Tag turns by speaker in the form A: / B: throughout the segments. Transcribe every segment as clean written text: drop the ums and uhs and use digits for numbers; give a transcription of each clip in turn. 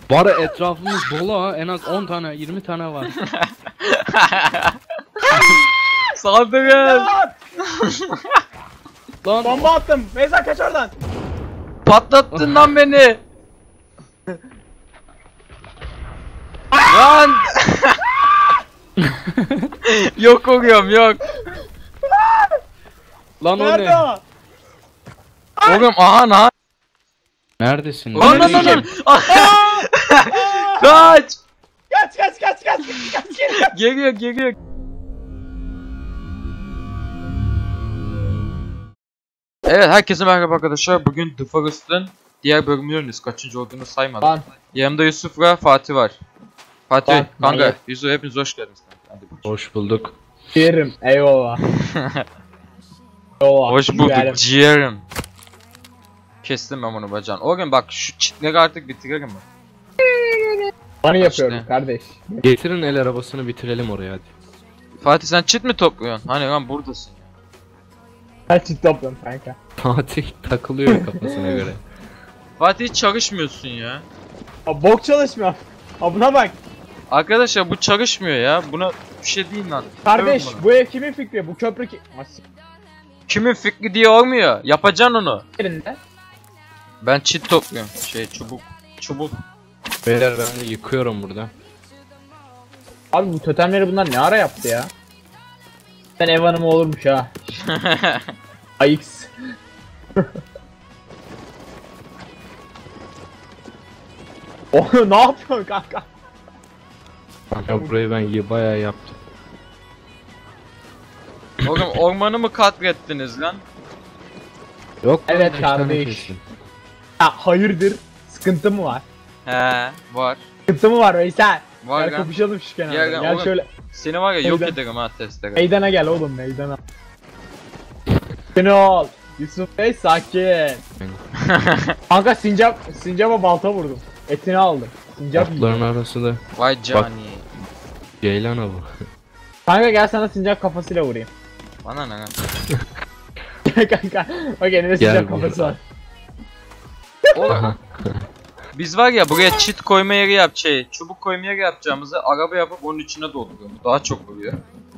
A: Var ya, etrafımız dolu ha. En az 10 tane 20 tane var.
B: Saldırın.
A: Lan
C: Bomba attım. Beyza kaç oradan.
B: Patlattın lan beni. Lan. Yok oluyorum yok.
A: lan o
C: Nerede
A: ne?
C: o?
B: Oğlum aha.
A: Neredesin?
B: Lan lan
A: Nereye
B: lan. Kaç.
C: Kaç.
B: Geliyor. Evet, herkese merhaba arkadaşlar. Bugün The Forest'ın diğer bölümünü oynuyoruz. Kaçıncı olduğunu saymadım.
C: Lan.
B: Yanımda Yusuf ve Fatih var. Fatih,
C: Lan,
B: kanka,
C: evet.
B: Yusuf hepiniz hoş geldiniz. Hadi bakayım.
A: Hoş bulduk.
C: Ciğerim. Eyvallah. Eyvallah.
B: Hoş bulduk
C: Ciğerim.
B: ciğerim. Kestim ben bunu bacağını. Oğlum bak şu çitleri artık bitirelim mi?
C: Bana yapıyorum
B: İşte.
C: kardeş.
A: Getirin el arabasını bitirelim oraya hadi.
B: Fatih sen çit mi topluyorsun? Hani lan buradasın ya.
C: Kaç çit topluyorum kanka.
A: Fatih takılıyor kafasına göre.
B: Fatih hiç çalışmıyorsun ya.
C: Aa, bok çalışmıyor. Aa, buna bak.
B: Arkadaşlar bu çalışmıyor ya. Buna bir şey değil lan.
C: Kardeş
B: Sövün bana.
C: bu ev kimin fikri? Bu köprü
B: Kimin fikri diye olmuyor. Yapacaksın onu.
C: yerinde.
B: Ben çit topluyorum. Çubuk.
A: Beyler ben de yıkıyorum burada.
C: Abi bu totemleri bunlar ne ara yaptı ya? Ben ev hanımı olurmuş ha. AX. Oh, ne yapıyorsun kanka?
A: Kanka burayı ben bayağı yaptım.
B: Oğlum ormanı mı katlettiniz lan?
A: Yok lan,
C: Evet
A: 5 tane
C: kardeş.
A: kestim.
C: Ha hayırdır? Sıkıntı mı var?
B: He var.
C: Sıkıntı mı var Veysel?
B: Var
C: Gel
B: lan.
C: kapışalım şu kenarda.
B: Gel,
C: Gel,
B: gel oğlum.
C: şöyle
B: Seni var ya yok
C: Neyden?
B: ederim ha testere.
C: meydana gel oğlum meydana. Sakin ol. Yusuf Bey sakin. Kanka sincaba balta vurdum. Etini aldım. Sincap
A: Atların
C: yiyeceğim.
A: arası da
B: Vay cani.
A: ceylan avı.
C: Kanka gel sana sincap kafasıyla vurayım.
B: Bana ne lan?
C: Kanka bak elinde
A: Gel
C: sincap
A: buraya.
C: kafası var.
B: Oğlum biz var ya buraya çit koyma yeri çubuk koyma yeri yapacağımızı araba yapıp onun içine dolduruyorum. Daha çok vuruyor.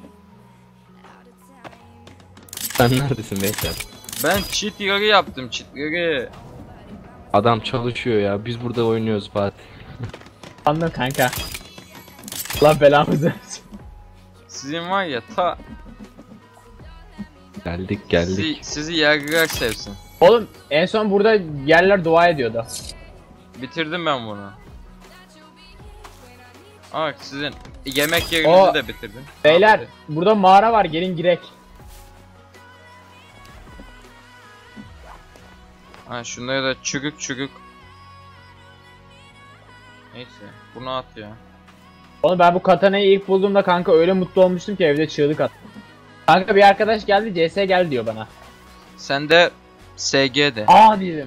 A: Sen neredesin beyler?
B: Ben çit yeri yaptım çitleri.
A: Adam çalışıyor ya, biz burada oynuyoruz Fatih.
C: Anladım kanka. Allah belamızı versin.
B: Sizin var ya
A: Geldik.
B: sizi yergiler sevsin.
C: Oğlum en son burada yerler dua ediyordu.
B: Bitirdim ben bunu. Aa sizin yemek yerinizi de bitirdim.
C: Beyler
B: Abi.
C: burada mağara var gelin girek.
B: Ha şunları da çürük. Neyse bunu at ya.
C: Oğlum ben bu katanayı ilk bulduğumda kanka öyle mutlu olmuştum ki evde çığlık attım. Kanka bir arkadaş geldi CS gel diyor bana.
B: Sen de SG de.
C: Aa dedim.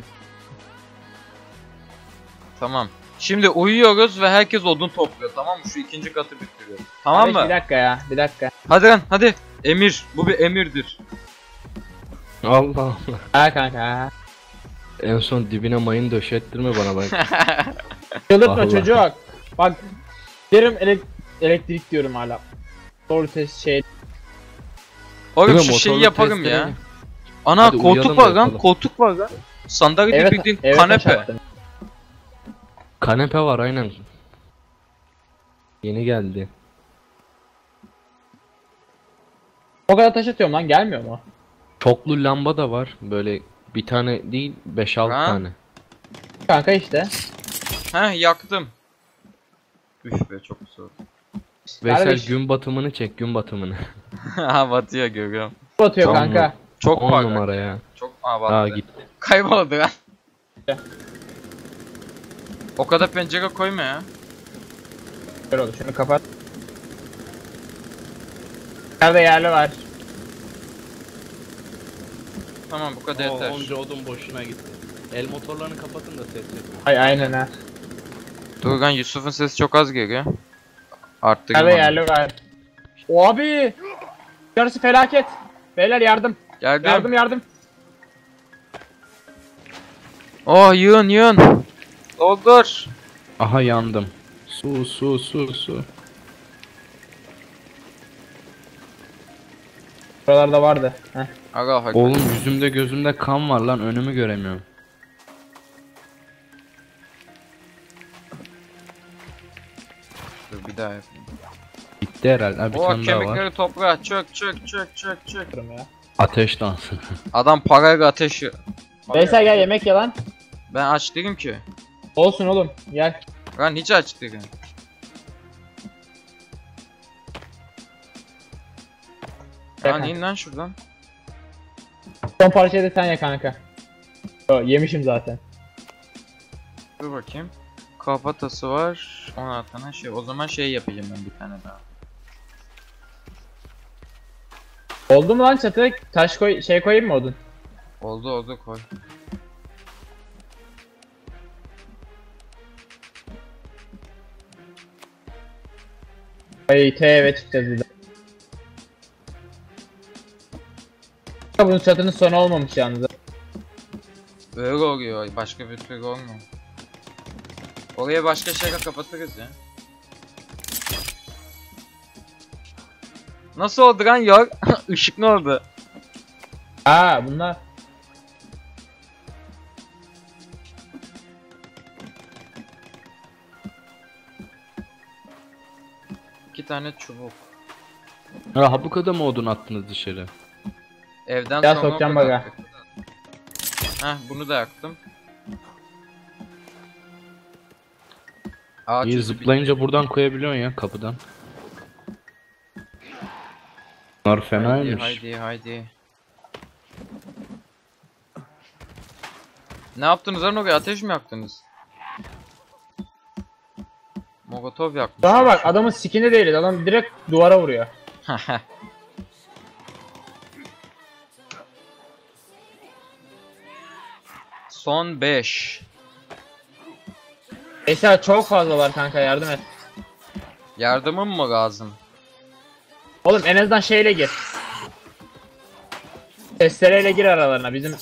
B: Tamam. Şimdi uyuyoruz ve herkes odun topluyor tamam mı? Şu ikinci katı bitiriyor. Tamam
C: Kardeş,
B: mı?
C: Bir dakika ya bir dakika.
B: Hadi lan hadi. Emir. Bu bir emirdir.
A: Allah Allah.
C: Ha kanka ha.
A: En son dibine mayın döşettirme bana bak.
C: Çıldırtma
A: Allah.
C: çocuk. Bak derim elektrik diyorum hala. Doğru ses şey.
B: Oğlum
A: Değil mi?
B: şu şeyi
A: Motorlu
B: yapalım ya.
A: testere.
B: Ana
A: Hadi
B: koltuk
A: uyuyalım
B: var
A: da
B: lan.
A: yapalım.
B: Koltuk var lan. Sandalye
C: Evet,
B: bildiğin
C: evet
B: kanepe.
C: aşağı.
A: Kanepe var aynen. Yeni geldi.
C: O kadar taş atıyorum lan gelmiyor mu?
A: Çoklu lamba da var. Böyle bir tane değil 5-6
B: Ha?
A: tane.
C: Kanka işte.
B: Heh yaktım. Üf be çok soğuk.
A: Veysel
C: Kardeş.
A: gün batımını çek, gün batımını.
B: Ha batıyor görüyorum.
C: Batıyor
A: Tamam
C: kanka.
A: mı?
B: Çok
A: 10
B: parlak.
A: numara ya.
B: Çok
A: Aa
B: battı.
A: gitti.
B: Kayboldu lan. O kadar pencere koyma ya.
C: Şöyle oldu şunu kapat. Nerede yerli var?
B: Tamam bu kadar yeter.
A: Onca odun boşuna gitti. El motorlarını kapatın da ses yapın.
C: Ay aynen ha.
B: Dur lan Yusuf'un sesi çok az geliyor. Arttırayım
C: Nerede
B: onu.
C: yerli var? O abi. Yarısı felaket. Beyler yardım.
B: Geldim.
C: Yardım.
B: Oh yığın. Doldur.
A: Aha yandım. Su su su su.
C: Buralarda vardı. Heh.
B: Aga hak.
A: Oğlum yüzümde gözümde kan var lan, önümü göremiyorum.
B: Dur bir daha yapayım.
A: Bitti herhalde. Ha, bir
B: O
A: tane daha var.
B: kemikleri toprağa çök.
C: Ya.
A: Ateş dansı.
B: Adam parayla ateşi.
C: Veysel gel yemek ye lan.
B: Ben aç değilim ki.
C: Olsun oğlum gel.
B: Ben hiç aç değilim. Lan in lan şuradan.
C: Son parçayı da sen ye kanka. Yo, yemişim zaten.
B: Dur bakayım. Kafatası var. 16 tane şey. O zaman şey yapacağım ben bir tane daha.
C: Oldu mu lan çatı? Taş koy, şey koyayım mı odun?
B: Oldu koy.
C: Ay TV çıkacağız bir de. Bunun çatının sonu olmamış yalnız.
B: Öyle oluyor. Başka bir türlü olmuyor. Oraya başka şeyle kapatırız ya. Nasıl oldu lan ya? Işık ne oldu?
C: Aa bunlar.
B: İki tane çubuk.
A: Ha, bu kadar mı odun attınız dışarı?
B: Evden
C: Ya
B: sonra
C: sokacağım
B: o kadar
C: baga.
B: attık. Heh bunu da yaktım. Ağaç
A: İyi,
B: izi
A: zıplayınca buradan koyabiliyorsun ya, kapıdan. Bunlar
B: bitti.
A: fenaymış.
B: Haydi. Ne yaptınız lan oraya? Ateş mi yaktınız? Molotov yakmış.
C: Daha bak adamın skin'i değil, adam direkt duvara vuruyor.
B: Son 5.
C: Veysel çok fazla var kanka, yardım et.
B: Yardımım mı lazım?
C: Oğlum en azından şeyle gir. Testereyle gir aralarına bizim.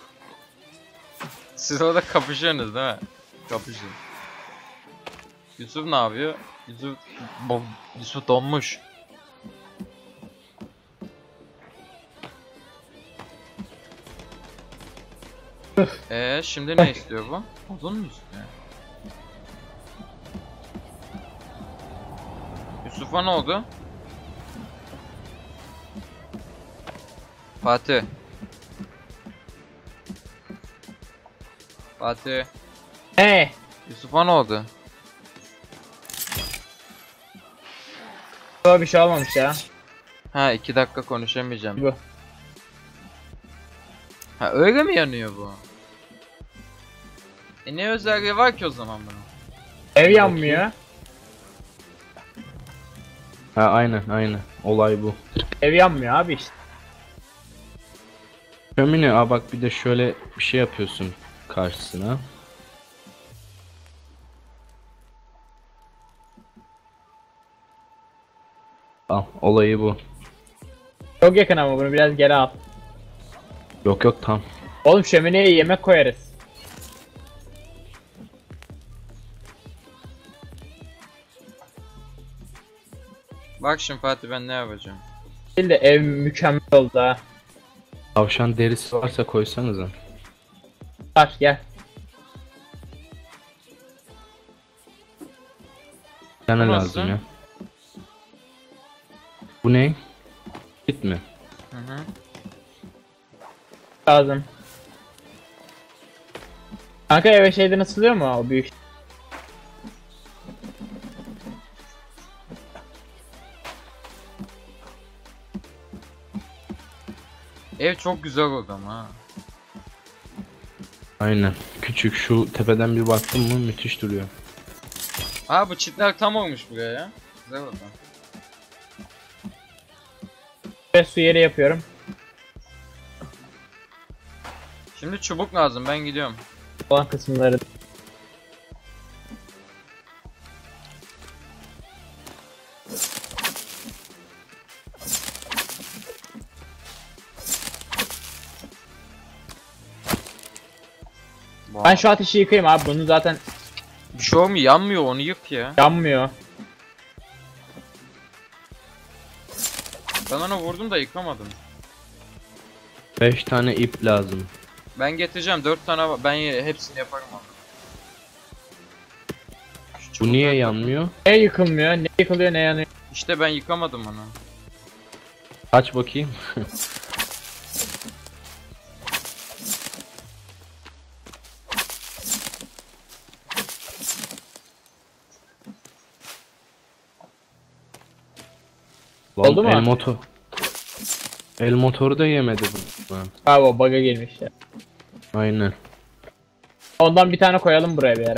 B: Siz orada kapışıyorsunuz değil mi? Kapışın. Yusuf ne yapıyor? Yusuf donmuş. Şimdi ne istiyor bu? Odun mu istiyor? Yusuf'a ne oldu? Fatih. Yusuf'a ne oldu?
C: Bir şey olmamış ya.
B: Ha 2 dakika konuşamayacağım.
C: Bu.
B: Ha öyle mi yanıyor bu? Ne özelliği var ki o zaman bunun?
C: Ev yanmıyor.
A: Ha, aynen. Olay bu.
C: Ev yanmıyor abi işte.
A: Şömine, bak bir de şöyle bir şey yapıyorsun karşısına. Al, olayı bu.
C: Çok yakın ama bunu biraz geri al.
A: Yok tam.
C: Oğlum şömineye yemek koyarız.
B: Bak şimdi Fatih ben ne yapacağım?
C: Değil de ev mükemmel oldu ha.
A: Tavşan derisi varsa koysanıza.
C: Var gel.
A: Sana
B: Bu
A: lazım
B: nasıl?
A: ya. Bu ne? Git mi?
B: Hı.
C: Lazım. Kanka eve şeyden ısılıyor mu o büyük?
B: Ev çok güzel oldu ama ha.
A: Aynen. Küçük, şu tepeden bir baktım mı müthiş duruyor.
B: Aa bu çitler tam olmuş buraya ya. Güzel oldu.
C: Ve su yeri yapıyorum.
B: Şimdi çubuk lazım ben gidiyorum.
C: Olan kısımları. Ben şu ateşi yıkayayım abi, bunu zaten
B: şey olmuyor, yanmıyor, onu yık ya.
C: Yanmıyor.
B: Ben ona vurdum da yıkamadım.
A: 5 tane ip lazım.
B: Ben getireceğim 4 tane var. Ben hepsini yaparım abi. Şu
A: Bu niye
B: çubukları-
A: yanmıyor?
C: Ne yıkılmıyor, ne yıkılıyor, ne yanıyor.
B: İşte ben yıkamadım onu.
A: Aç bakayım. Lan
C: Oldu mu?
A: El motoru da yemedi bu.
C: Abi o bug'a girmiş ya.
A: Aynen.
C: Ondan bir tane koyalım buraya bir yere.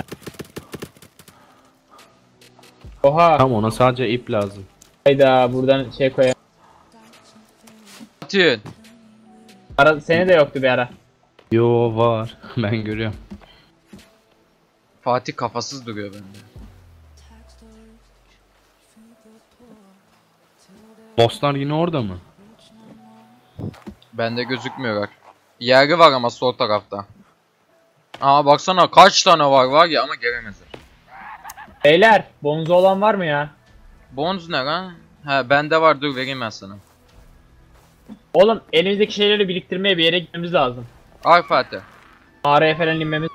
C: Oha.
A: Tam ona sadece ip lazım.
C: Hayda buradan şey koyalım.
B: Atın.
C: Ara, seni de yoktu bir ara.
A: Yo var. Ben görüyorum.
B: Fatih kafasız duruyor bende.
A: Bosslar yine orada mı?
B: Bende gözükmüyorlar. Yeri var ama sol tarafta. Aa baksana kaç tane var ya ama gelemezler.
C: Beyler bonzu olan var mı ya?
B: Bonds ne lan? He bende var, dur vereyim ben sana.
C: Oğlum elimizdeki şeyleri biriktirmeye bir yere gitmemiz lazım.
B: Al Fatih.
C: Mağaraya falan inmemiz.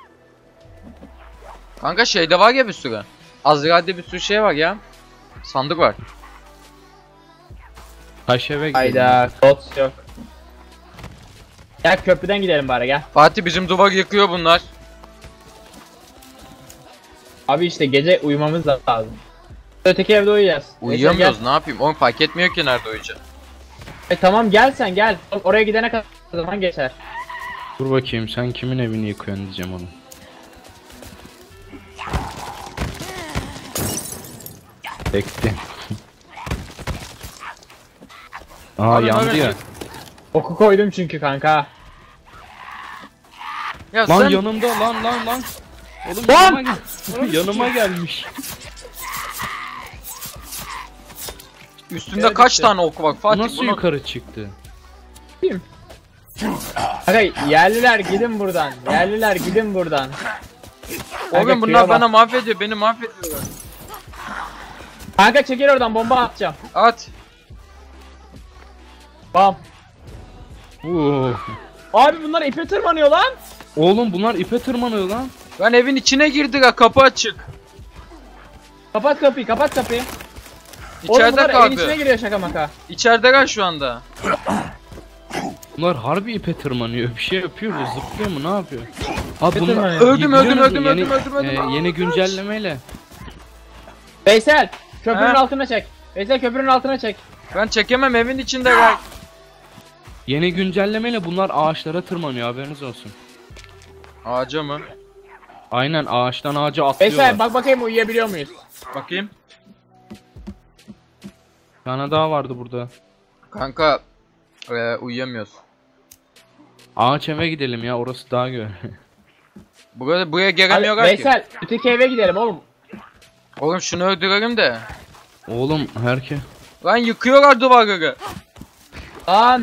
B: Kanka şeyde var ya bir sürü. Azrail'de bir sürü şey var ya. Sandık var.
A: Taş eve gidelim.
C: Hayda dots yok. Gel köprüden gidelim bari gel.
B: Fatih bizim duvar yıkıyor bunlar.
C: Abi işte gece uyumamız lazım. Öteki evde uyuyacağız.
B: Uyuyamıyoruz, ne yapayım? Oğlum fark etmiyor ki nerede uyuyacağım.
C: Tamam gel sen gel. Oraya gidene kadar zaman geçer.
A: Dur bakayım, sen kimin evini yıkıyorsun diyeceğim onu. Bekle. Aa
B: Abi,
A: yandı
B: abi.
A: ya.
C: Oku koydum çünkü kanka.
B: Ya
A: Lan
B: sen
A: yanımda lan. Oğlum
C: Lan!
A: yanıma, yanıma gelmiş.
B: üstünde
C: Evet,
B: kaç
C: işte.
B: tane oku var
A: Bu
B: Fatih
A: nasıl
B: bunu...
A: yukarı çıktı?
C: Kanka yerliler gidin buradan. Yerliler gidin buradan.
B: Oğlum
C: Kanka,
B: bunlar
C: köye
B: bana
C: bak.
B: mahvediyor, beni mahvediyorlar.
C: Kanka çekil oradan bomba atacağım.
B: At.
C: Bam.
A: Oo.
C: Abi bunlar ipe tırmanıyor lan.
A: Oğlum bunlar ipe tırmanıyor lan.
B: Ben evin içine girdik ha, kapı açık.
C: Kapat kapıyı kapat kapıyı. Oğlum
B: İçeride
C: bunlar evin içine
B: kaldı.
C: giriyor şaka maka.
B: İçerideler şu anda.
A: Bunlar harbi ipe tırmanıyor. Bir şey yapıyor mu? Zıplıyor mu? Ne yapıyor? Ha bunlar...
C: tırmanıyor.
B: Öldüm,
A: Biliyor musun?
B: öldüm.
A: Yeni güncellemeyle.
C: Veysel köprünün
B: He?
C: altına çek. Veysel köprünün altına çek.
B: Ben çekemem, evin içindeler.
A: Yeni güncellemeyle bunlar ağaçlara tırmanıyor, haberiniz olsun.
B: Ağaca mı?
A: Aynen, ağaçtan ağaca atlıyorlar.
C: Veysel bak bakayım uyuyabiliyor muyuz?
B: Bakayım.
A: Bir tane daha vardı burada.
B: Kanka uyuyamıyoruz.
A: Ağaç eve gidelim ya, orası daha güzel.
B: Buraya
C: Abi,
B: gelemiyorlar ki.
C: Veysel öteki eve gidelim oğlum.
B: Oğlum şunu öldürelim de.
A: Oğlum herkes...
B: Lan yıkıyorlar duvarları.
C: Lan.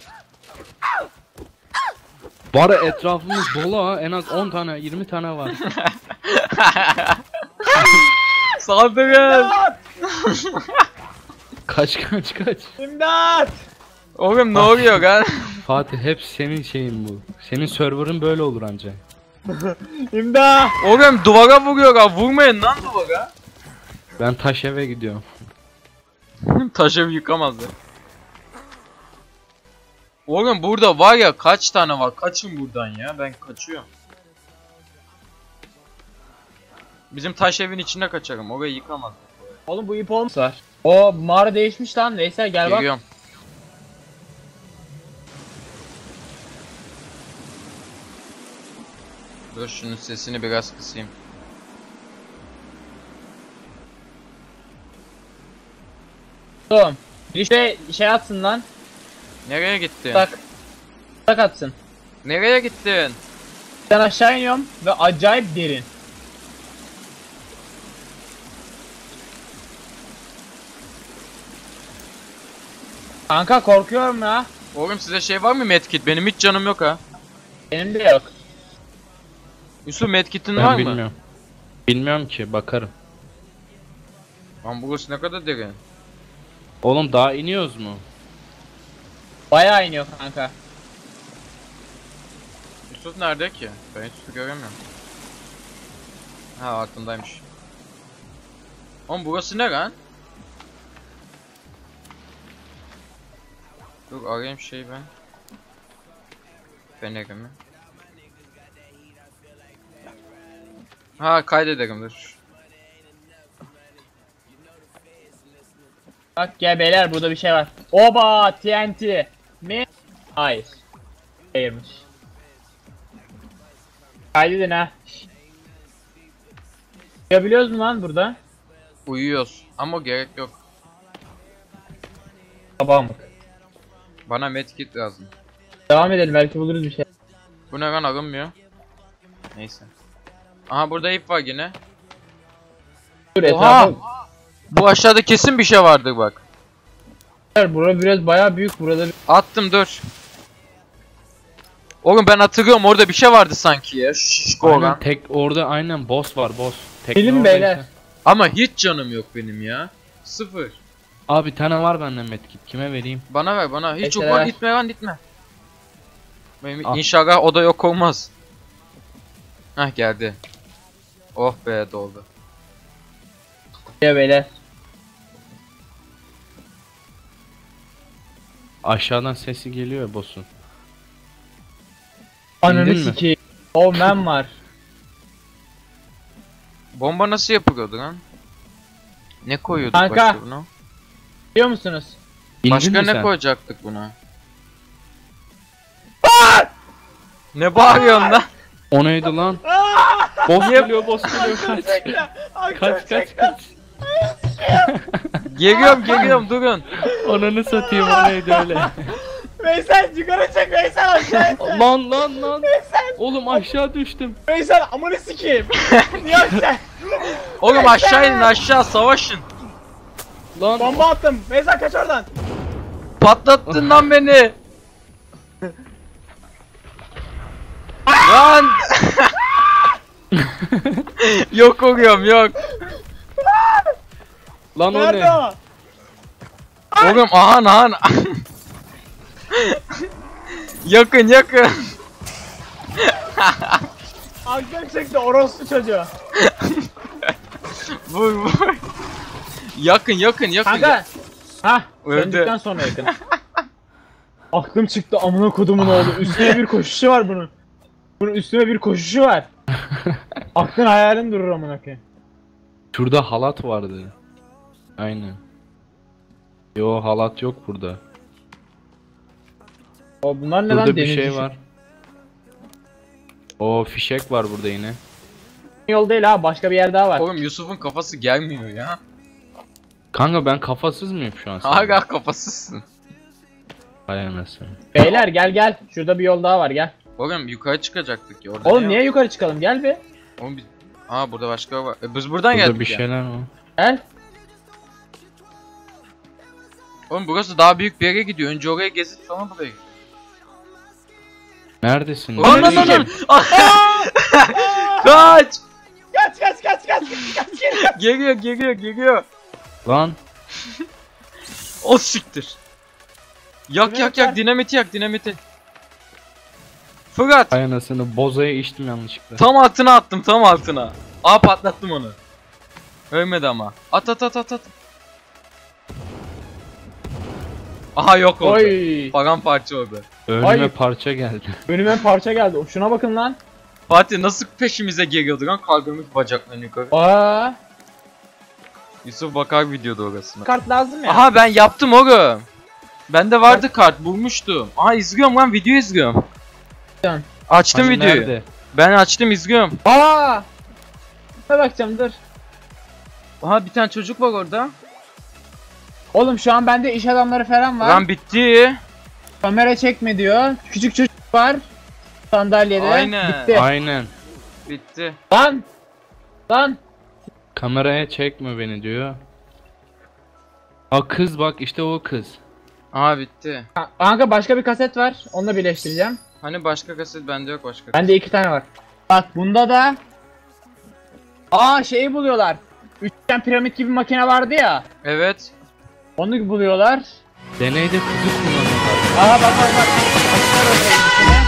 A: Var ya, etrafımız dolu ha, en az 10 tane 20 tane var.
B: Saldırın.
A: Kaç.
C: İmdat.
B: Oğlum ne oluyor lan?
A: Fatih, hep senin şeyin bu. Senin serverın böyle olur anca.
C: İmdat.
B: Oğlum duvara vuruyorlar. Vurmayın lan duvara.
A: Ben taş eve gidiyorum.
B: Taşı yıkamazlar. Oğlum burada var ya, kaç tane var? Kaçın buradan ya. Ben kaçıyorum. Bizim taş evin içinde kaçarım. Orayı yıkamazlar.
C: Oğlum bu ip olmuş var. O mağara değişmiş lan. Veysel gel bak.
B: Geliyorum. Dur şunun sesini biraz kısayım.
C: Oğlum. Bir şey atsın lan.
B: Nereye gittin?
C: Tak. Tak atsın.
B: Nereye gittin?
C: Ben aşağı iniyorum ve acayip derin. Kanka korkuyorum ya.
B: Oğlum size şey var mı, medkit? Benim hiç canım yok ha.
C: Benim de yok.
B: Yusuf medkitin var
A: Ben
B: mı?
A: bilmiyorum. Bilmiyorum ki, bakarım.
B: Lan burası ne kadar derin.
A: Oğlum daha iniyoruz mu?
C: Bayağı iniyor kanka.
B: Yusuf nerede ki? Ben Yusuf'u göremiyorum. Ha altındaymış. Oğlum burası ne lan? Dur arayayım şeyi ben. Fenerimi. Ha kaydederim dur.
C: Bak gel beyler, burada bir şey var. Oba TNT. Mi? Hayır. Hayırmış. Kaydedin ha. Yapabiliyoruz mu lan burada?
B: Uyuyoruz ama gerek yok.
C: Sabah mı?
B: Bana medkit lazım.
C: Devam edelim, belki buluruz bir şey.
B: Bu ne lan arınmıyor. Neyse. Aha burada ip var yine.
C: Dur
B: Oha!
C: etrafa.
B: Bu aşağıda kesin bir şey vardır bak.
C: Bura biraz bayağı büyük, burada bir...
B: Attım dur. Oğlum ben hatırlıyorum orada bir şey vardı sanki ya. Şişko
A: Aynen,
B: olan.
A: tek orada aynen boss var, boss.
C: Gelin
A: oradaysa-
C: beyler.
B: Ama hiç canım yok benim ya. Sıfır.
A: Abi bir tane var bende medkit, kime vereyim?
B: Bana ver bana. Hiç yok
C: Mesela-
B: lan gitme lan gitme. Benim
A: Al.
B: inşallah o da yok olmaz. Hah geldi. Oh be doldu.
C: Ya beyler.
A: Aşağıdan sesi geliyor boss'un.
C: Ananı
A: İndin mi?
C: sikeyim. Oh man var.
B: Bomba nasıl yapılıyordu lan? Ne koyuyorduk
C: Kanka.
B: başka buna?
C: Biliyor musunuz?
A: İndin
B: Başka
A: mi
B: ne
A: sen?
B: koyacaktık buna? Ne bağırıyorsun lan?
A: O neydi lan? Boss geliyor, boss geliyor, kaç. Kaç kaç kaç.
B: Geliyorum durun.
A: Ananı satayım, o neydi öyle?
C: Veysel yukarı çek, Veysel aşağı.
A: lan. Oğlum aşağı düştüm.
C: Veysel amanı sikeyim. Niye aşağı?
B: Oğlum aşağı inin aşağı savaşın.
A: Lan
C: Bomba attım. Veysel kaç oradan.
B: Patlattın lan beni. Lan. Yok oluyorum yok.
A: lan o
C: Nerede
A: ne?
C: o?
B: Oğlum aha. yakın.
C: Aklım çekti orospu çocuğu.
B: Vur. Yakın.
C: Kanka. Hah.
B: Öldü.
C: Söndükten sonra yakın. Aklım çıktı amına kodumun oğlu. Üstüne bir koşuşu var bunun. Bunun üstüne bir koşuşu var. Aklın hayalin durur amına koyayım.
A: Şurada halat vardı. Aynen. Yo, halat yok burada.
C: O bunlar ne lan,
A: Burada bir
C: denizci
A: şey
C: şu-
A: var. O fişek var burada yine.
C: Yol değil ha, başka bir yer daha var.
B: Oğlum Yusuf'un kafası gelmiyor ya.
A: Kanka ben kafasız mıyım şu an?
B: Hala kafasızsın.
A: Hay anasını.
C: Beyler gel. Şurada bir yol daha var, gel.
B: Oğlum yukarı çıkacaktık ya orada.
C: Oğlum
B: ne
C: niye yukarı çıkalım, gel bir.
B: Oğlum biz... Aa burada başka var. Biz buradan
A: Burada
B: geldik
A: bir
B: ya.
A: şeyler var.
C: Gel.
B: Oğlum burası daha büyük bir yere gidiyor. Önce oraya gezip sonra buraya gidiyor.
A: Neredesin?
B: Lan lan
A: Nereye
B: lan! Kaç!
C: Kaç.
B: Geliyor.
A: Lan
B: O siktir. Yak dinamiti. Fırat!
A: hay anasını, bozaya içtim yanlışlıkla.
B: Tam altına attım tam altına. Aa patlattım onu. Ölmedi ama. At. Aha yok oldu.
C: Oy.
B: Paramparça oldu.
A: Önüme
C: Ay.
A: parça geldi.
C: Önüme parça geldi. Şuna bakın lan.
B: Fatih nasıl peşimize geliyordu lan kalbimiz bacaklarını yukarı.
C: Aa.
B: Yusuf bakar videoda orasına.
C: Kart lazım ya.
B: Aha ben yaptım oğlum. Bende vardı kart bulmuştum. Aha izliyorum lan video izliyorum.
C: Tamam.
B: Açtım
A: Hani
B: videoyu.
A: nerede?
B: Ben açtım izliyorum.
C: Aa. Ne bakacağım, dur.
B: Aha bir tane çocuk var orada.
C: Oğlum şu an bende iş adamları falan var.
B: Lan bitti.
C: Kamera çekme diyor. Küçük çocuk var. Sandalyede.
B: Aynen.
C: Bitti.
A: Aynen.
B: Bitti.
C: Lan.
A: Kameraya çekme beni diyor. Aa, kız bak, işte o kız.
B: Aha bitti.
C: Kanka başka bir kaset var. Onunla birleştireceğim.
B: Hani başka kaset bende yok başka.
C: Bende 2 tane var. Bak bunda da Aa şeyi buluyorlar. Üçgen piramit gibi makine vardı ya.
B: Evet.
C: Onu buluyorlar.
A: Deneyde kuzu kullanıyorlar.
C: Aha bak bak bak. Açtılar o şeyin içine.